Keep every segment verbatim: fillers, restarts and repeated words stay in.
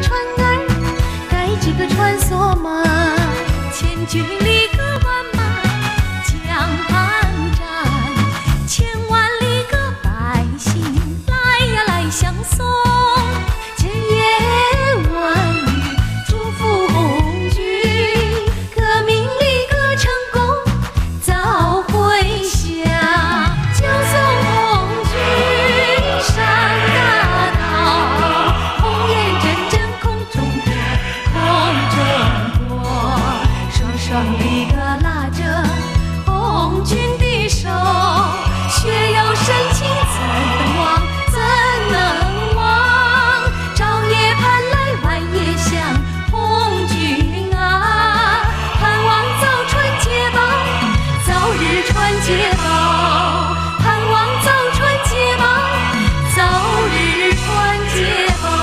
船儿，盖这个船索嘛，千军里个万马江畔站，千万里个百姓来呀来相送。千言万语祝福红军，革命里个成功早回乡。就送红军上大道，红颜阵阵空中过，空中过，双双里个拉着红军的手，血有深情怎能忘，怎能忘？朝夜盼来晚夜想红军啊，盼望早传捷报，早日传捷报，盼望早传捷报，早日传捷报。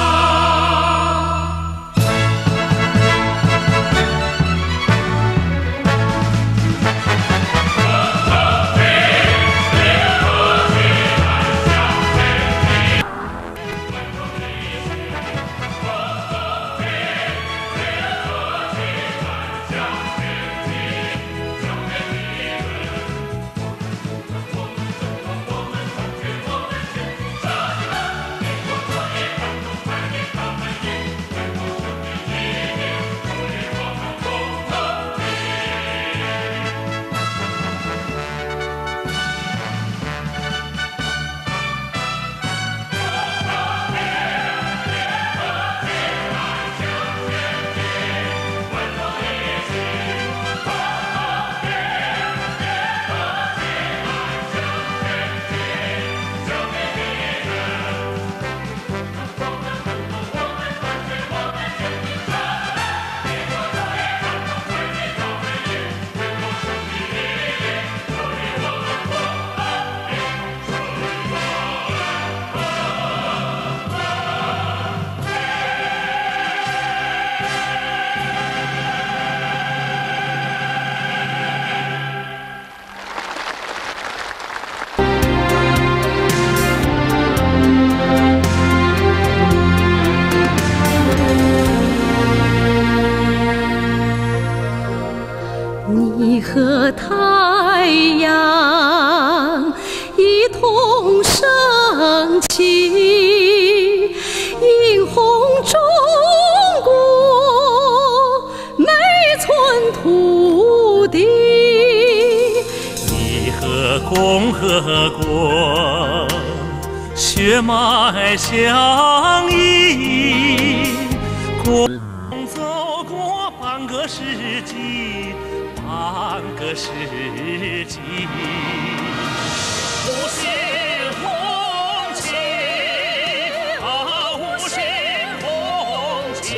你和太阳一同升起，映红中国每寸土地。 你和共和国血脉相依，共走过半个世纪，半个世纪。五星红旗啊，五星红旗，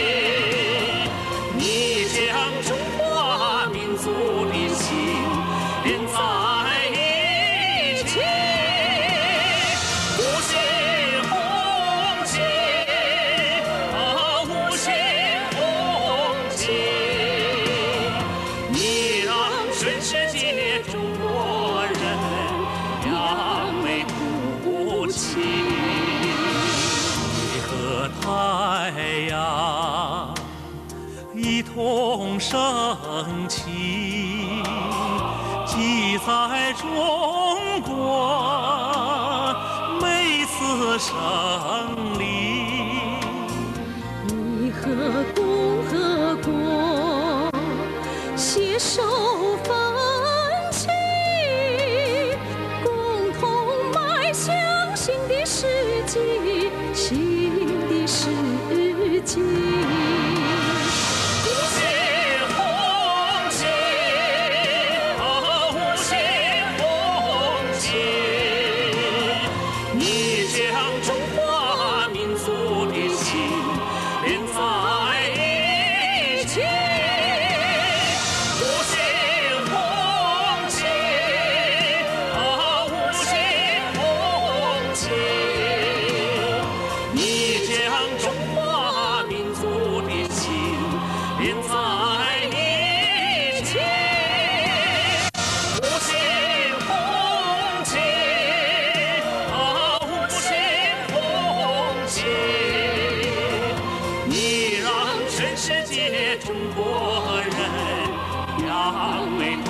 你将中华民族的心连在一起。五星红旗啊，五星红旗，你让全世界中国人扬眉吐气。你和太阳一同升起，记载中国每次胜利。 你和共和国携手奋起，共同迈向新的世纪，新的世纪。 五星红旗啊，五星红旗，你将中华世界中国人，扬眉。